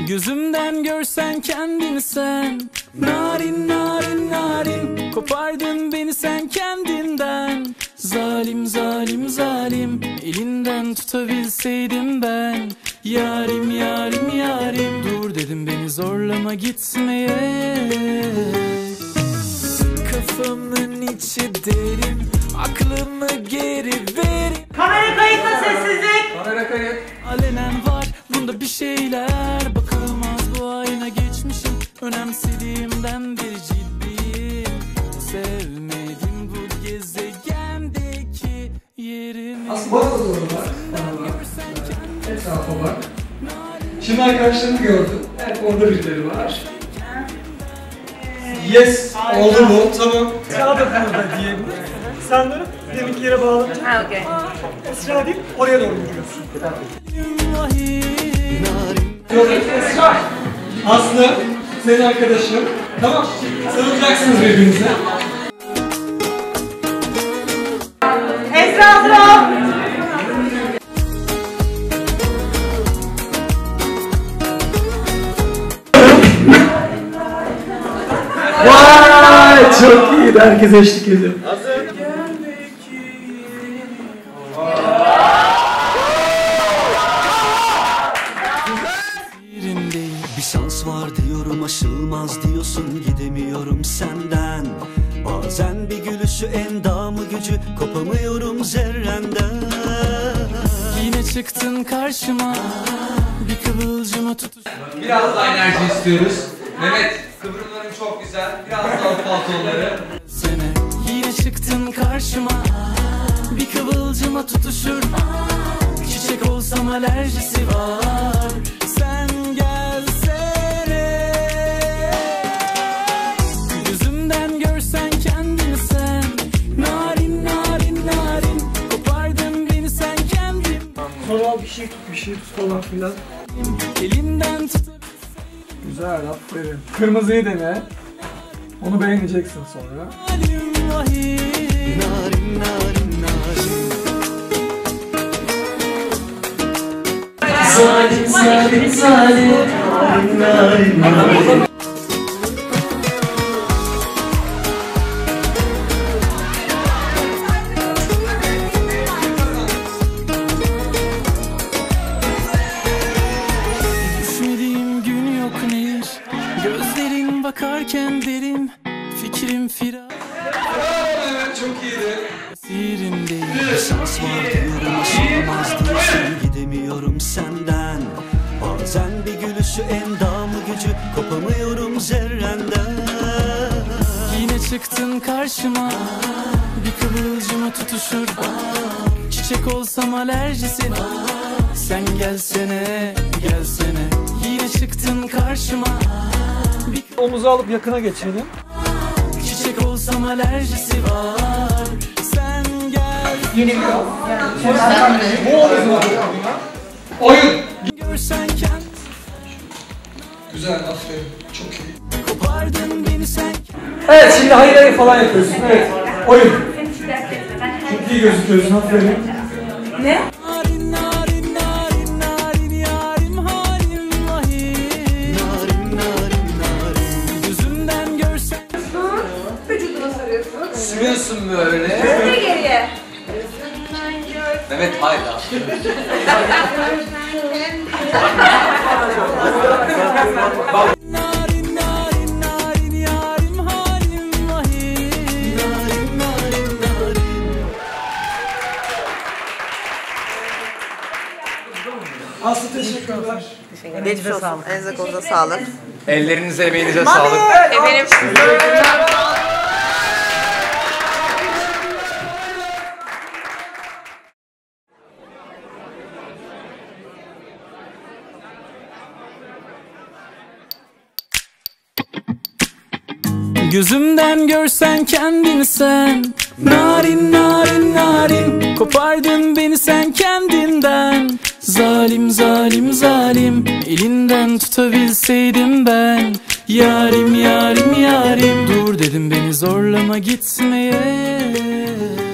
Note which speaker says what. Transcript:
Speaker 1: Gözümden görsen kendini sen. Narin narin narin, kopardın beni sen kendinden. Zalim zalim zalim, elinden tutabilseydim ben. Yarim yarim yarim, dur dedim beni zorlama gitmeye. Kafamın içi derin, aklımı geri verin.
Speaker 2: Kamera kayıtla sessizlik.
Speaker 3: Kamera kayıt.
Speaker 1: Alenen var bunda bir şeyler, bakılmaz bu ayna geçmişim. Önemsediğimden beri ciddiyim. Sevmedim bu gezegendeki yerimi.
Speaker 3: Aslında bak o doğru bak. Etrafa bak. Şimdi arkadaşlarımı gördüm. Evet, orada birileri var. Yes, oldu mu? Tamam.
Speaker 4: Esra da burada diyelim. Sen dönüp deminki yere bağlanınca
Speaker 2: Okey.
Speaker 4: Esra deyip oraya doğru yürüyorsun.
Speaker 3: Esra, Aslı, senin arkadaşım. Tamam, sarılacaksınız birbirinize.
Speaker 2: Esra hazır ol.
Speaker 3: Vay, çok iyi. Herkes eşlik ediyor. Hazır.
Speaker 1: Bir şans var diyorum, aşılmaz diyorsun, gidemiyorum senden. Bazen bir gülüşü endamı gücü, kopamıyorum zerrenden. Yine çıktın karşıma, bir kıvılcıma tutuş.
Speaker 5: Biraz daha enerji istiyoruz. Mehmet, kıvrımların çok güzel. Biraz daha paltoları.
Speaker 1: Sene yine çıktın karşıma, bir kıvılcıma tutuşur. Çiçek olsam alerjisi var. Sen gelsene. Gözümden görsen kendini sen. Narin narin narin, kopardın beni sen kendin.
Speaker 4: Sonra bir şey tut falan filan.
Speaker 1: Elinden tut.
Speaker 4: Güzel, aferin. Kırmızıyı dene. Onu beğeneceksin sonra.
Speaker 1: Narin narin narin.
Speaker 3: Zalim, zalim, zalim. Narin, narin.
Speaker 1: Düşmediğim gün yok ne hiç. Gözlerin bakarken derim, fikrim firar.
Speaker 3: Çok iyiydi.
Speaker 1: Sirindeyim. Bir şans var diyorum, aşılmaz diyorsun, gidemiyorum senden. Bazen bir gülüşü endamı gücü, kopamıyorum zerrenden. Yine çıktın karşıma, bir kıvılcıma tutuşur. Çiçek olsam alerjisi var. Sen gelsene, gelsene. Yine çıktın karşıma, bir
Speaker 4: Omuzu alıp yakına geçelim.
Speaker 1: çiçek olsam alerjisi var. Sen gel.
Speaker 3: Bu oldu. Oyun.
Speaker 1: Görsen kend.
Speaker 3: Güzel, aferin. Çok iyi.
Speaker 1: Kopardın beni sen.
Speaker 4: Evet, şimdi hayır hayır falan yapıyorsun. Evet, oyun. Çok iyi gözüküyorsun, aferin.
Speaker 2: Ne?
Speaker 1: Narin narin narin narin yarim halim vahim. Narin narin narin. Gözümden görsen.
Speaker 2: Vücuduna sarıyorsun.
Speaker 5: Sürüyorsun böyle.
Speaker 2: Ne geriye?
Speaker 5: Mehmet hayda.
Speaker 1: Narin narin narin yarim halim vahim. Narin narin narin.
Speaker 4: Aslı teşekkürler.
Speaker 6: Geçmiş olsun. Elinize kolunuza sağlık.
Speaker 5: Ellerinize, emeğinize sağlık.
Speaker 6: Efendim.
Speaker 1: Gözümden görsen kendini sen. Narin narin narin, kopardın beni sen kendinden. Zalim zalim zalim, elinden tutabilseydim ben. Yarim yarim yarim, dur dedim beni zorlama gitmeye.